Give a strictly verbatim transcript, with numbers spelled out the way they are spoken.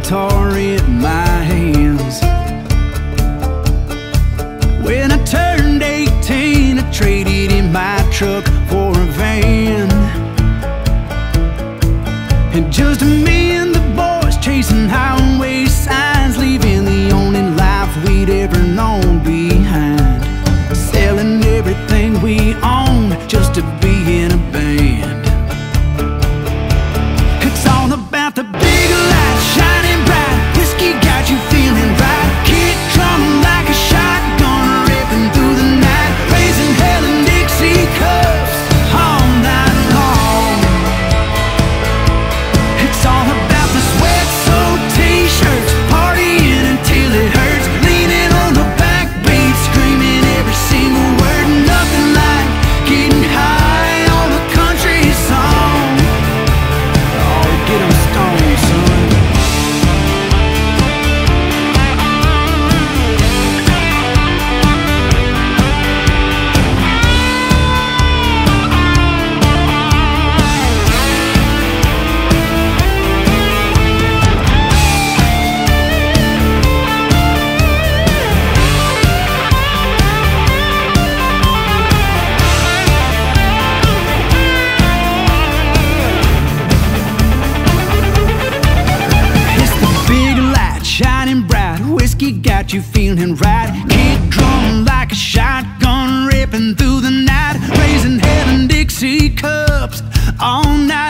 guitar in my hands. When I turned eighteen, I traded in my truck for a van. And just me and the boys chasing highway signs, leaving the only life we'd ever known behind. Selling everything we owned just to be in a band. It's all about the big lights shining bright. Whiskey got you feeling right. Kick drum like a shotgun ripping through the night. Raising hell in Dixie cups all night long. It's all about the sweat-soaked t-shirts, partying until it hurts, leaning on the backbeat, screaming every single word. Nothing like getting high on a country song. Oh, get 'em stoned, son. Shining bright, whiskey got you feeling right. Kick drum like a shotgun ripping through the night. Raising hell in Dixie cups all night.